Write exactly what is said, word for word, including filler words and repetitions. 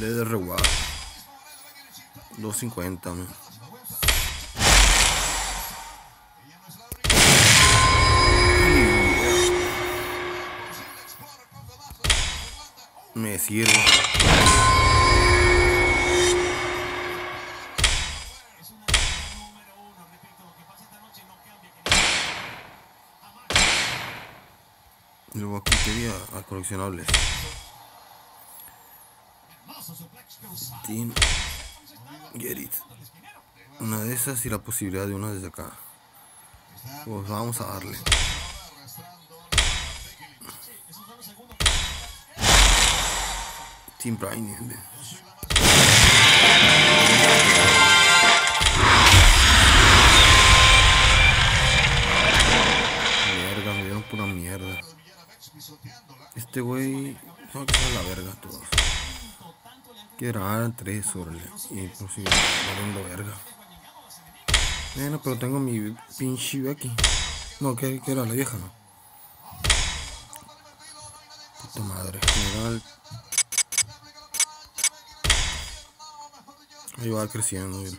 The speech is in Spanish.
Le de reward. dos cincuenta. Me sirve. Luego aquí quería a coleccionables. Team Get It. Una de esas y la posibilidad de una desde acá. Pues vamos a darle. Team Prime. Mierda, me dieron pura mierda. Este güey, no, que sea la verga todos. Que eran tres, órale. Y pues sí, valiendo verga. Bueno, pero tengo mi pinche Becky. No, que era la vieja, no. Puta madre, general. Ahí va creciendo. Bien.